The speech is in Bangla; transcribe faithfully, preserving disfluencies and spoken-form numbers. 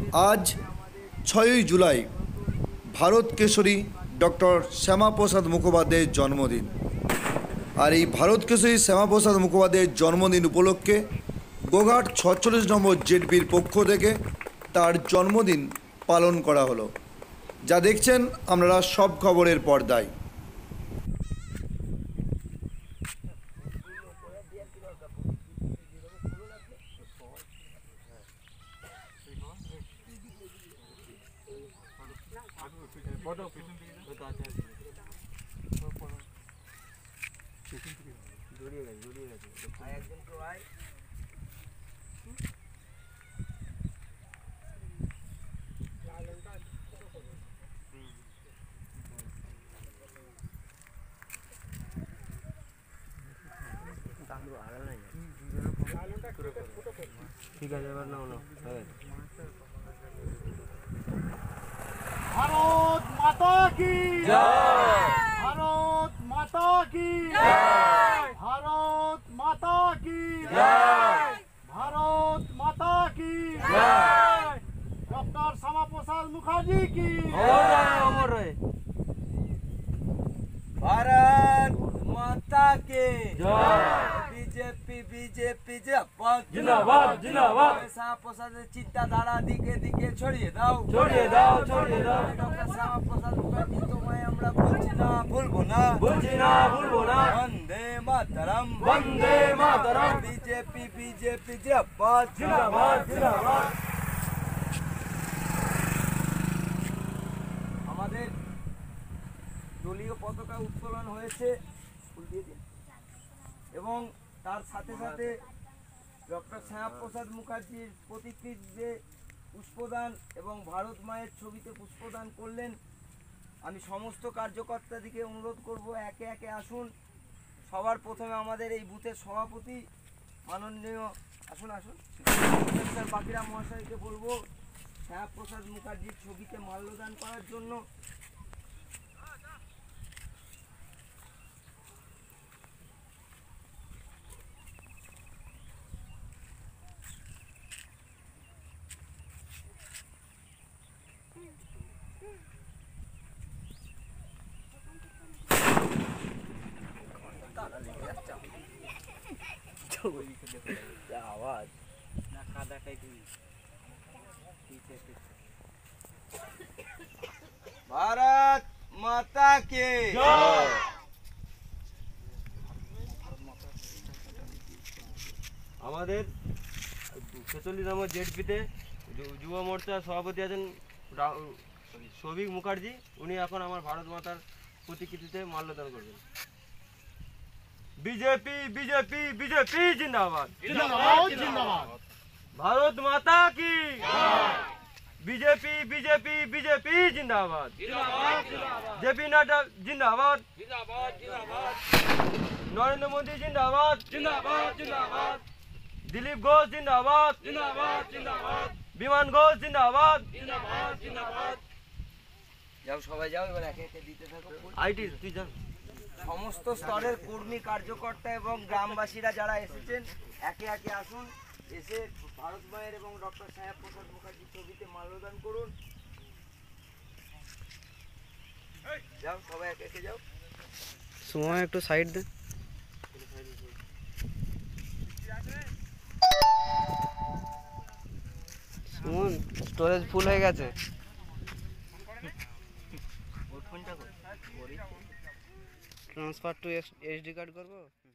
আজ ছয়ই জুলাই ভারত কেশরী ডক্টর শ্যামাপ্রসাদ মুখোপাধ্যায়ের জন্মদিন। আর এই ভারত কেশরী শ্যামাপ্রসাদ মুখোপাধ্যায়ের জন্মদিন উপলক্ষে গোঘাট ছচল্লিশ নম্বর জেডপির পক্ষ থেকে তার জন্মদিন পালন করা হলো, যা দেখছেন আপনারা সব খবরের পর্দায়। ঠিক আছে, এবার নাও নাও। ভারত মাতা কি জয়, ভারত মাতা কি জয়, ভারত মাতা কি জয়, ভারত মাতা কি জয়, ডক্টর শ্যামাপ্রসাদ মুখার্জি কি অমর রয়ে। भारत माता के जय। बीजेपी बीजेपी जिंदाबाद जिंदाबाद। শ্যামাপ্রসাদ চিন্তাধারা দিকে দিকে ছড়িয়ে দাও ছড়িয়ে দাও ছড়িয়ে দাও। ডক্টর শ্যামাপ্রসাদ মুখার্জি তোমায় আমরা বলছি না ভুলবো না বলছি না ভুলবো না। বন্দে মাতরম বন্দে মাতরম। বিজেপি বিজেপি জিন্দাবাদ জিন্দাবাদ জিন্দাবাদ। আমাদের দলীয় পতাকা উত্তোলন হয়েছে এবং তার সাথে সাথে ডক্টর শ্যামাপ্রসাদ মুখার্জির প্রতিকৃতিতে পুষ্পদান এবং ভারত মায়ের ছবিতে পুষ্পদান করলেন। আমি সমস্ত কার্যকর্তাদিকে অনুরোধ করব একে একে আসুন। সবার প্রথমে আমাদের এই বুথের সভাপতি মাননীয় আসুন আসুন বাকিরা মহাশয়কে বলবো শ্যামাপ্রসাদ মুখার্জির ছবিতে মাল্যদান করার জন্য। आवाज ना कादा कई भारत माता के जय। আমাদের ছেচল্লিশ নম্বর জেডপিতে যুব মোর্চার সভাপতি আছেন সৌভিক মুখার্জি। উনি এখন আমার ভারত মাতার প্রতিকৃতিতে মাল্যদান করবেন। बीजेपी बीजेपी बीजेपी जिंदाबाद जिंदाबाद जिंदाबाद। भारत माता की बीजेपी बीजेपी बीजेपी जिंदाबाद जेपी नड्डा जिंदाबाद नरेंद्र मोदी जिंदाबाद जिंदाबाद दिलीप घोष जिंदाबाद विमान घोष जिंदाबाद। যাও সবাই যাও, এবার একে একে দিতে থাকো। আইটি তুই যাও। সমস্ত স্তরের কর্মী কার্যকর্তা এবং গ্রামবাসীরা যারা এসেছেন একে একে আসুন, এসে ভারত মায়ের এবং ডক্টর শ্যামাপ্রসাদ মুখার্জির ছবিতে মাল্যদান করুন। যাও সবাই একে একে যাও। সময় একটু সাইড দে। সুমন স্টোরেজ ফুল হয়ে গেছে। ট্রান্সফার টু এইচডি কার্ড করবো।